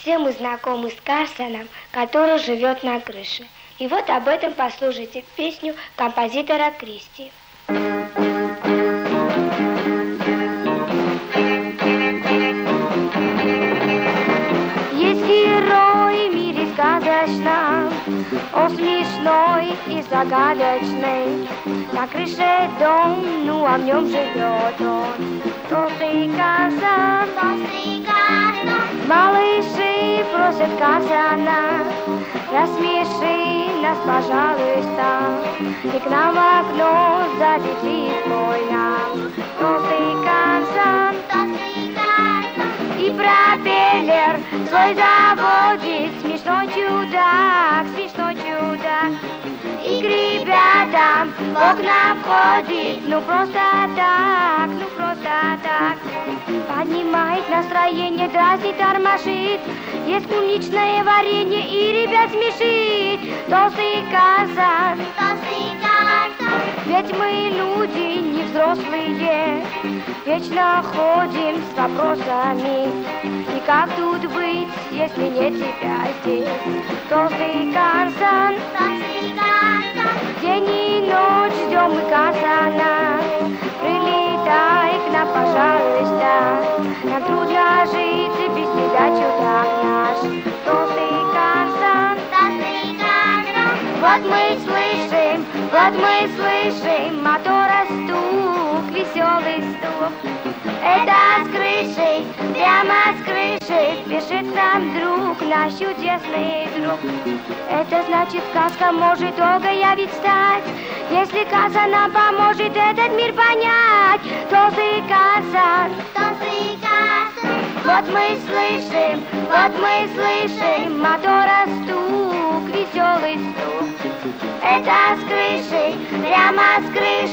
Все мы знакомы с Карлсоном, который живет на крыше. И вот об этом послушайте песню композитора Кристи. Есть герой в мире сказочном, он смешной и загадочный. На крыше дом, ну а в нем живет он. Толстый Карлсон, малыши просят Карлсона, рассмеши нас, пожалуйста, и к нам в окно залетит больно. Толстый Карлсон, и пропеллер свой заводит, смешной чудак, смешной чудак. И к ребятам в окна входит, ну просто так, ну просто так. Поднимает настроение, дразнит, тормошит, есть клубничное варенье и ребят смешит. Толстый Карлсон, ведь мы люди не взрослые, вечно ходим с вопросами. И как тут быть, если нет тебя здесь? Толстый Карлсон, день и ночь ждем мы Карлсона. Прилетай к нам, пожалуйста, нам трудно жить без тебя, чудак наш. Толстый Карлсон, вот мы слышим мотора стук, веселый стук. Это с крыши, прямо с крыши пишет нам друг, наш чудесный друг. Это значит, сказка может долго явить стать, если Карлсон нам поможет этот мир понять. Толстый Карлсон, вот мы слышим мотора стук, веселый стук. Это с крыши, прямо с крыши